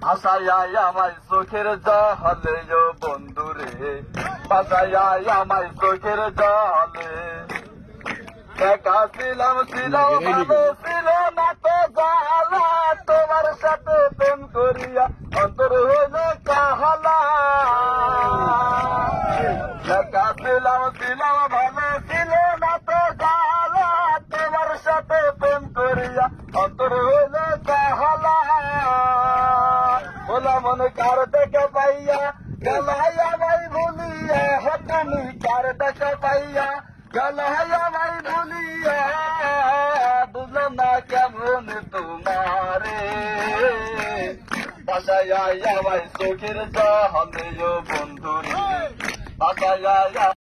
ভাসায় আমায় চোখের জলে ও বন্ধুরে, ভাসায় আমায় চোখের জলে। একা ছিলাম ভালো ছিল না তো জ্বালা, তোমার সাথে প্রেম করিয়া অন্তর হইল কাহালা। একা ছিলাম ভালো ছিল না তো জ্বালা, তোমার সাথে প্রেম করিয়া অন্তর হইল কাহালা। বলা মনে কার দেখা পাইয়া গেলাই আমায় ভুলিয়া, তুমি কার দেখা পাইয়া গেলাই আমায় ভুলিয়া। বুঝলাম না কেমন তোমারে, ভাসায় আমায় চোখের জলে ও বন্ধুরে, ভাসায়